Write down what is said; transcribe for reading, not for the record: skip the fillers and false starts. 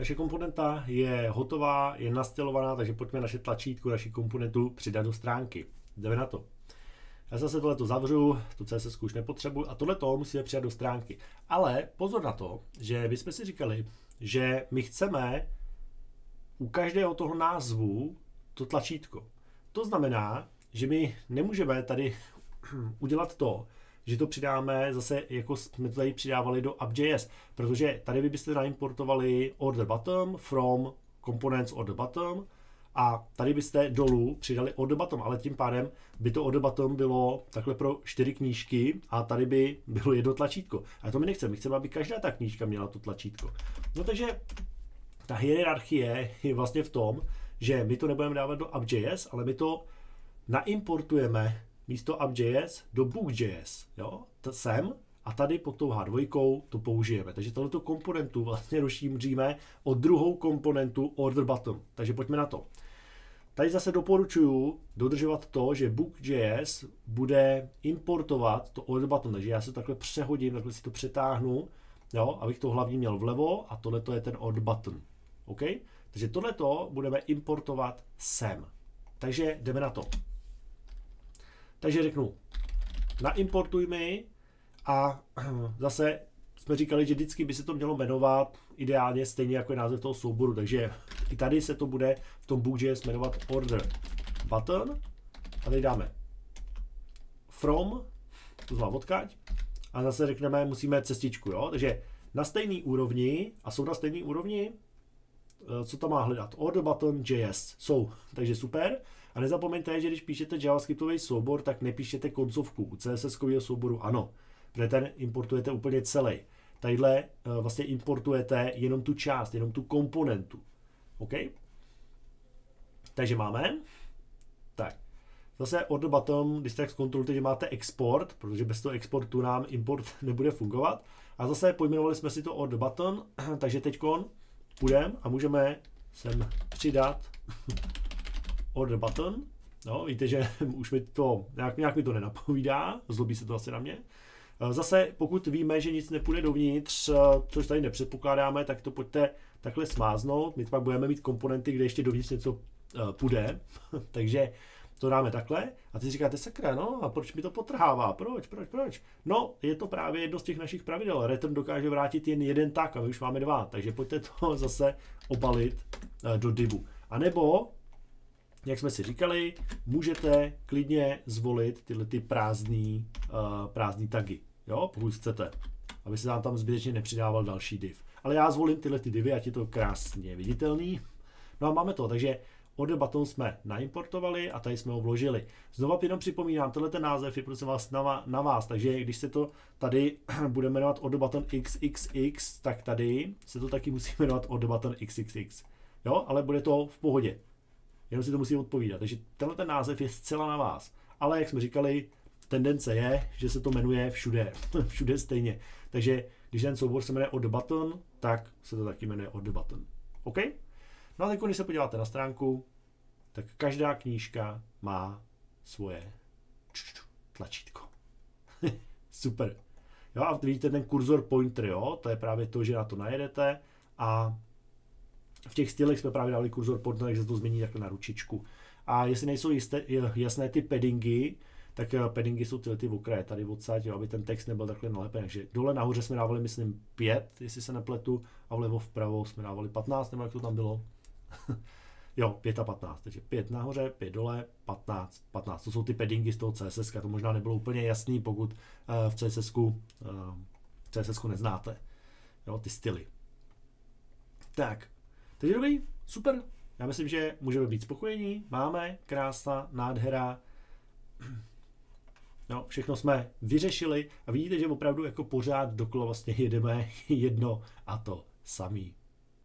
Naše komponenta je hotová, je nastylovaná, takže pojďme naše tlačítko, naši komponentu přidat do stránky. Jdeme na to. Já zase tohleto zavřu, tu CSS už nepotřebuji a tohleto musíme přidat do stránky. Ale pozor na to, že my jsme si říkali, že my chceme u každého toho názvu to tlačítko. To znamená, že my nemůžeme tady udělat to, že to přidáme zase, jako jsme to tady přidávali do app.js, protože tady vy byste naimportovali order bottom from components order bottom a tady byste dolů přidali order bottom, ale tím pádem by to order bottom bylo takhle pro 4 knížky a tady by bylo jedno tlačítko. A to my nechceme, my chceme, aby každá ta knížka měla to tlačítko. No takže ta hierarchie je vlastně v tom, že my to nebudeme dávat do app.js, ale my to naimportujeme místo app.js do book.js, jo, sem a tady pod tou H2 to použijeme. Takže tohleto komponentu vlastně rozšíříme o druhou komponentu order bottom. Takže pojďme na to. Tady zase doporučuji dodržovat to, že book.js bude importovat to order button, takže já se takhle přehodím, takhle si to přetáhnu, jo, abych to hlavní měl vlevo a tohleto je ten order button. OK? Takže tohleto budeme importovat sem. Takže jdeme na to. Takže řeknu, naimportuj mi a zase jsme říkali, že vždycky by se to mělo jmenovat ideálně stejně jako je název toho souboru, takže i tady se to bude v tom book.js jmenovat order button a tady dáme from, to znamená odkaď a zase řekneme, musíme cestičku, jo? Takže na stejný úrovni a jsou na stejný úrovni, co tam má hledat? Order button JS jsou, takže super. A nezapomeňte, že když píšete javascriptový soubor, tak nepíšete koncovku. U CSS-kového souboru ano, protože ten importujete úplně celý. Tadyhle vlastně importujete jenom tu část, jenom tu komponentu. OK? Takže máme. Tak. Zase order button, když tak zkontrolujte, že máte export, protože bez toho exportu nám import nebude fungovat. A zase pojmenovali jsme si to order button, takže teďkon půjdeme a můžeme sem přidat order button. No, víte, že už mi to nějak mi to nenapovídá, zlobí se to asi na mě. Zase, pokud víme, že nic nepůjde dovnitř, což tady nepředpokládáme, tak to pojďte takhle smáznout. My pak budeme mít komponenty, kde ještě dovnitř něco půjde. Takže to dáme takhle. A ty říkáte, sakra, no a proč mi to potrhává? Proč? No, je to právě jedno z těch našich pravidel. Return dokáže vrátit jen jeden tag a my už máme 2. Takže pojďte to zase obalit do divu. A nebo jak jsme si říkali, můžete klidně zvolit tyhle ty prázdný tagy, jo, pokud chcete, aby se nám tam zbytečně nepřidával další div. Ale já zvolím tyhle ty divy, ať je to krásně viditelný. No a máme to, takže order button jsme naimportovali a tady jsme ho vložili. Znova jenom připomínám, tenhle ten název je prosím vás na vás, takže když se to tady bude jmenovat order button XXX, tak tady se to taky musí jmenovat order button XXX. Jo, ale bude to v pohodě. Jenom si to musí odpovídat. Takže tenhle ten název je zcela na vás. Ale jak jsme říkali, tendence je, že se to jmenuje všude. Všude stejně. Takže když ten soubor se jmenuje order button, tak se to taky jmenuje order button. OK? No a teď, když se podíváte na stránku, tak každá knížka má svoje tlačítko. Super. Jo, a vidíte ten kurzor pointer, jo? To je právě to, že na to najedete a v těch stylech jsme právě dali kurzor pointer, takže se to změní takhle na ručičku. A jestli nejsou jasné ty paddingy, tak paddingy jsou ty okraje tady odsaď, jo, aby ten text nebyl takhle nalepený. Takže dole nahoře jsme dávali, myslím, 5, jestli se nepletu, a vlevo vpravo jsme dávali 15, nebo jak to tam bylo. Jo, 5 a 15, takže 5 nahoře, 5 dole, 15, 15. To jsou ty paddingy z toho CSS, to možná nebylo úplně jasný, pokud v CSS neznáte, jo, ty styly. Tak, takže dobrý, super. Já myslím, že můžeme být spokojení, máme, krása, nádhera. No, všechno jsme vyřešili a vidíte, že opravdu jako pořád dokola vlastně jedeme jedno a to samý.